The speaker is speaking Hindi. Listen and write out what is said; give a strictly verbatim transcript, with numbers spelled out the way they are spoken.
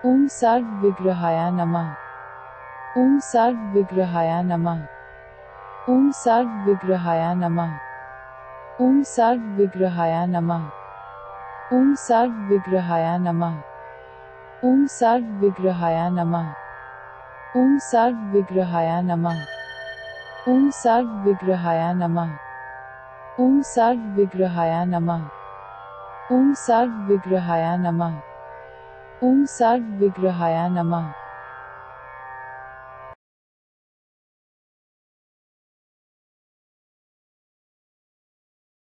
ओम सर्वविग्रहाय नमः। ओम सर्वविग्रहाय नमः। ओम सर्वविग्रहाय नमः। ओम सर्वविग्रहाय नमः। ओम सर्वविग्रहाय नमः। ओम सर्वविग्रहाय नमः। ओम सर्वविग्रहाय नमः। ओम सर्वविग्रहाय नमः। ओम सर्वविग्रहाय नमः। ओम सर्वविग्रहाय नमः। ओम सर्वविग्रहाय नमः।